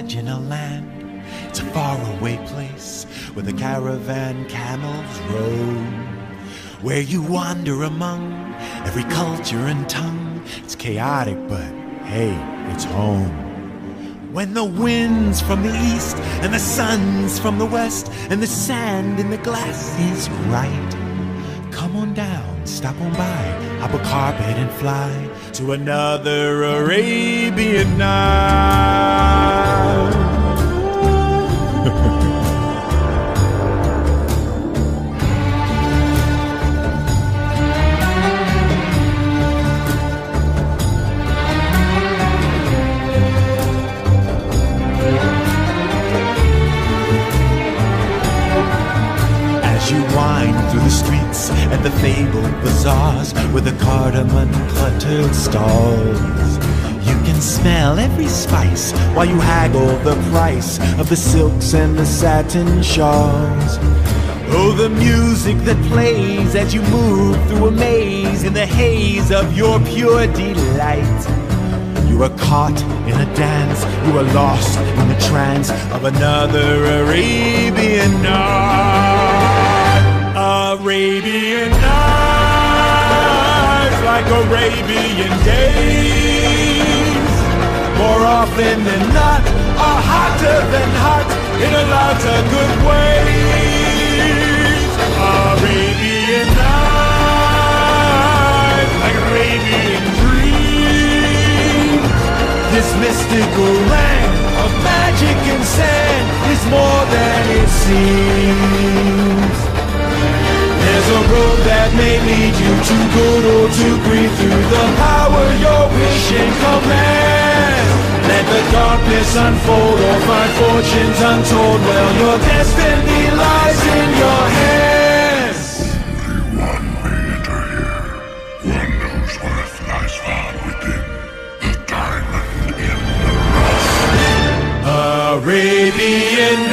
Imagine a land, it's a faraway place where the caravan camels roam, where you wander among every culture and tongue. It's chaotic, but hey, it's home. When the wind's from the east and the sun's from the west and the sand in the glass is right, come on down, stop on by, hop a carpet and fly to another Arabian night. As you wind through the streets and the fabled bazaars with the cardamom cluttered stalls, you can smell every spice while you haggle the price of the silks and the satin shawls. Oh, the music that plays as you move through a maze in the haze of your pure delight. You are caught in a dance, you are lost in the trance of another Arabian night. Arabian nights, like Arabian days, more often than not are hotter than hot in a lot of good ways. Arabian nights, like Arabian dreams. This mystical land of magic and sand is more than it seems. There's a road that may lead you to good or to greed through the power your wish and command. Let the darkness unfold or find fortunes untold. Well, your destiny lies in your hands. Only one may enter here, one whose worth lies far within the diamond in the rough. Arabian